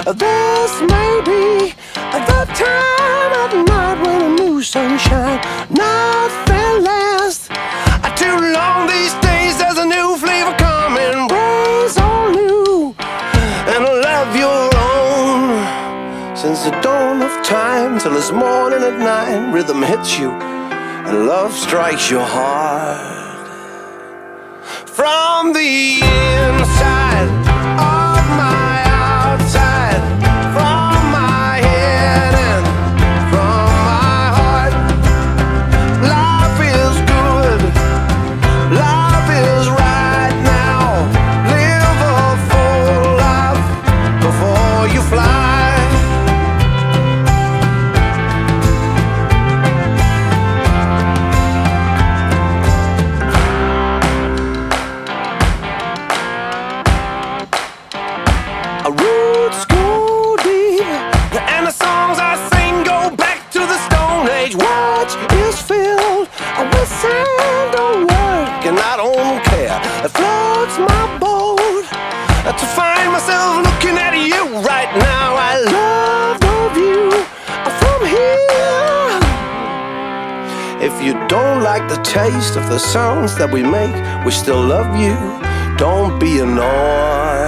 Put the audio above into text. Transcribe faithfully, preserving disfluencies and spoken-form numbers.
This may be the time of night when a new sunshine, nothing lasts too long these days. There's a new flavor coming, ways all new, and a love your own. Since the dawn of time till it's morning at nine, rhythm hits you and love strikes your heart from the inside of my outside, from my head and from my heart. Life is good, life is right now. Live a full life before you fly. Roots go deep, and the songs I sing go back to the Stone Age. Watch is filled with sand or work, and I don't care. It floats my boat to find myself looking at you right now. I love the view from here. If you don't like the taste of the sounds that we make, we still love you. Don't be annoyed.